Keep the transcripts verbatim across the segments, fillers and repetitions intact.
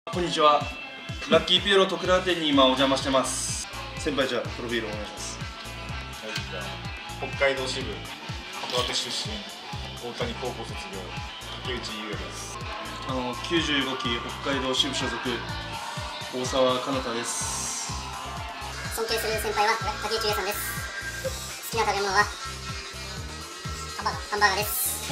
こんにちは。ラッキーピエロ徳良店に今お邪魔してます。先輩、じゃあプロフィールお願いします。 はい、じゃあ北海道支部函館出身、大谷高校卒業、竹内優也です。 あのきゅうじゅうごき北海道支部所属、大沢かなたです。 尊敬する先輩は竹内優也さんです。好きな食べ物はハンバーガーハンバーガーです。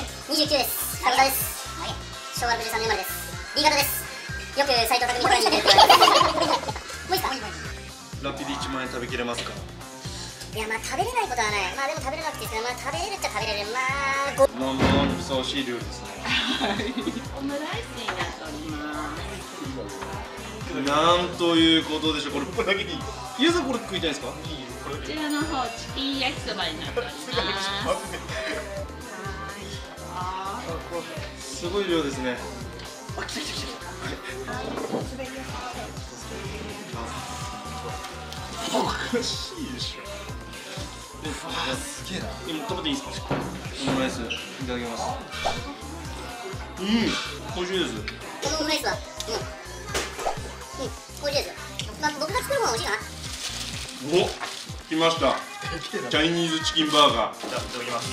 にじゅうきゅうです。かなたです。しょうわろくじゅうさんねん生まれです。B 型です。よく斎藤匠に声に似てるって言われてもういいですか。 ラッピーでいちまん円食べきれますか？ いや、まあ食べれないことはない。まあでも食べれなくていいですけど、まあ食べれるっちゃ食べれる。まあごナンバーワンにふさわしい料理ですね。 オムライスになっております。 なんということでしょう。これこれだけでいい。 ゆうさんこれ食いたいですか？ いいよ、これだこけでいい。 ちらの方、チキン焼きそばになっております。 すごい量ですね。あ、来た来た来た。おかしいでしょ。え、すげえな。今食べていいですか？オムライスいただきます。うん、美味しいです。 このオムライスはうん、うん、美味しいですよ。まあ僕が作るもの美味しいかな。 お、来ました。チャイニーズチキンバーガー。 じゃあいただきます。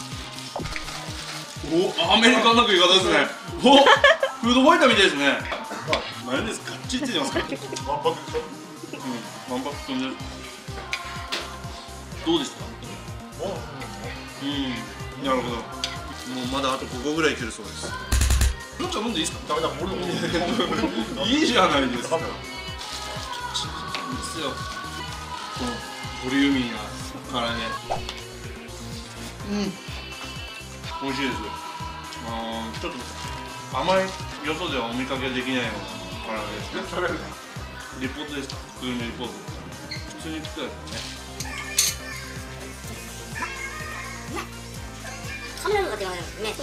お、アメリカンな食い方ですね。お、フードファイターみたいですね。マヨネーズがっちりついてますか？ わんぱくでしょ。 うん、わんぱく飛んでる。どうですか？うん、なるほど。もうまだあとごこぐらいいけるそうです。よっちゃん飲んでいいですか？ ダメだ、俺もいいじゃないですか。いいですよ。このボリューミーな唐揚げ。うん。美味しいです。あー、ちょっと甘いよそではお見かけできないような唐揚げですね。 食べるね。 リポートですか？普通にリポート。普通に作ったやつね。 カメラの方が言われるんですね。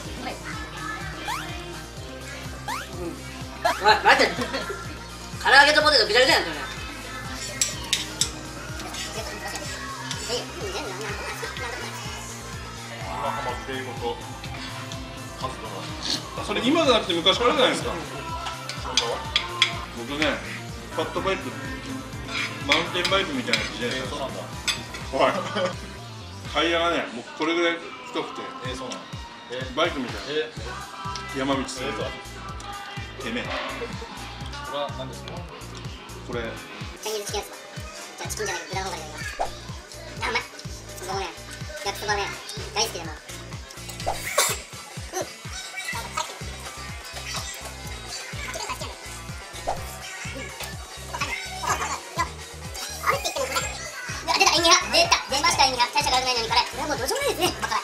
おい、待って。唐揚げとポテトぐちゃぐちゃやん、それ。 今ハマっていること、カズとそれ今じゃなくて昔からじゃないですか。 仕事は僕ね、ファットバイク、マウンテンバイクみたいな自転車。 そうなんだ。 はい。タイヤがね、もうこれぐらい太くて、 えー、そうなの。えー、 バイクみたいえな山道するえー、そうだ。 てめえ。 これは何ですか？ これチャイニーズチキンですか？じゃあチキンじゃないけど豚の方がいただきます。あ、うまい。僕もね、焼きそばね、大好きでもう。出た出ました、意味が大した辛くないのに辛い。これはもうどうしようもないですね。まあ、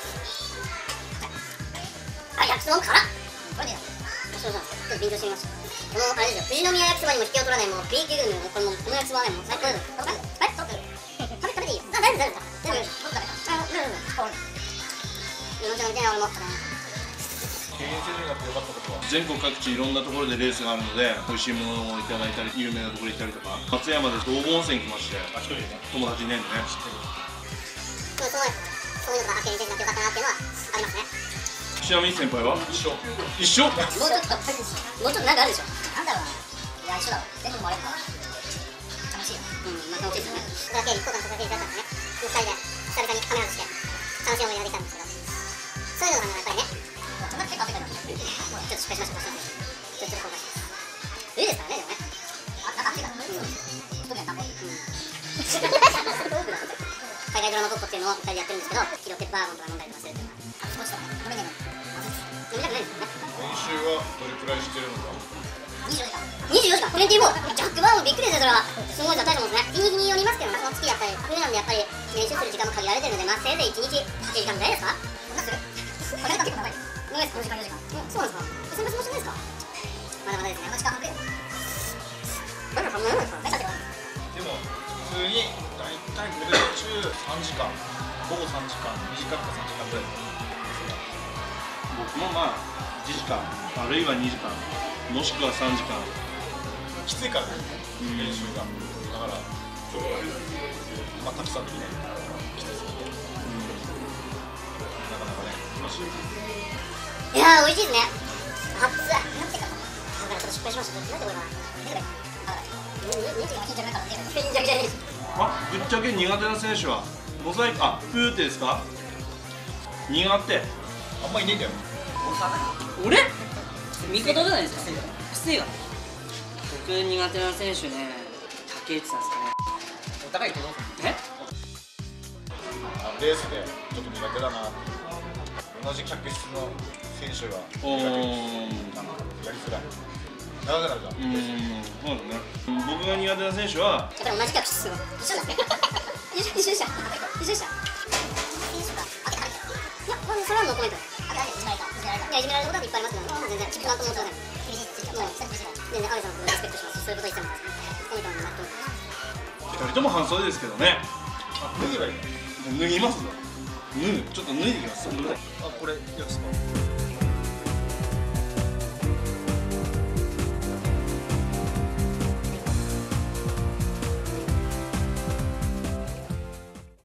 辛い。あ、焼きそばも辛っ。これでそうそう、ちょっと勉強してみました。このあれですよ、富士宮焼きそばにも引けを取らない、もう B 級グルメのこれもこの焼きそばはね、もう最高です。食べ食べ食べていいよ。あ、大丈夫大丈夫大丈夫。僕食べた。あ、大丈夫。よろしくお願いします。 経営せずになってよかったことは？ 全国各地いろんなところでレースがあるので、美味しいものをいただいたり、有名なところ行ったりとか、松山で道後温泉来まして、 あ、一人でね。 友達いないのね。 そうそういうのが経営せずになってよかったなっていうのはありますね。 ちなみに先輩は一緒。 一緒？ もうちょっともうちょっとなんかあるでしょ。なんだろうな。いや、一緒だわ。全部もあれば楽しいよ。うん、まあ楽しいですよね。だから経理交換させていただいたんですね。ふたりで久々にカメラをして楽しい思いができたんですけど、そういうのがやっぱりね、そんな結構汗かいてます。ちょっと失敗しました。ちょっと後悔します。いいですからね、でもね。あ、なんか暑いから。うん。一人で食べる。海外ドラマごっこっていうのをふたりでやってるんですけど、キロペッパーボンとか飲んだりとかするっていうのは、あ、少しとかね、飲めないの。飲みたくないんですよね。 練習はどれくらいしてるのか？ にじゅうよじかんにじゅうよじかんトレンティーフォージャックバーもびっくりですよ、それは。すごいじゃ大したもんですね。日に日によりますけど、その月やったり冬なんでやっぱり練習する時間も限られてるので、まあせいぜいいちにちはちじかんぐらいですか。そんなするこれが結構長い。長いです。よじかんよじかん。そうなんですか。先発もしてないですか。まだまだですね。時間半くらいだからそんなもんですか。大したってでも普通にだいたい午前中さんじかん、午後さんじかん、短くかさんじかんぐらい。 僕もまあいちじかん、あるいはにじかん、もしくはさんじかん。 きついからね、練習が。だからちょっとまあたくさんできない。きつすぎて。なかなかね、楽しい。 いやー、美味しいですね。熱い。なんていうかからちょっと失敗しました。なんでこれは。めっちゃ緊張ないからね。緊張じゃない。 あ、ぶっちゃけ苦手な選手はモザイク、あ、プーテですか？苦手。 あんまいねえんだよ。 俺味方じゃないですか。癖が僕苦手な選手ね、竹内さんですかね。 お互いとどうぞ。 えあのレースでちょっと苦手だなって同じ客室の選手がおー、 なんかやりづらい長くなるじゃん。 うーん、そうだね。僕が苦手な選手はやっぱり同じ客室の一緒だね。一緒一緒でした。一緒でした。選手があっていや、これそれはノーコメント。あといじめられた。いや、いじめられることはいっぱいありますけど、全然なんとも思ってない。厳しいです。もう全然アレさんのことリスペクトします。そういうこと言ってもコメントは納得。 ふたりとも半袖ですけどね。 あ、脱げばいいの？ 脱ぎますよ。脱ぐ、ちょっと脱いできます。 あ、これ焼くすか？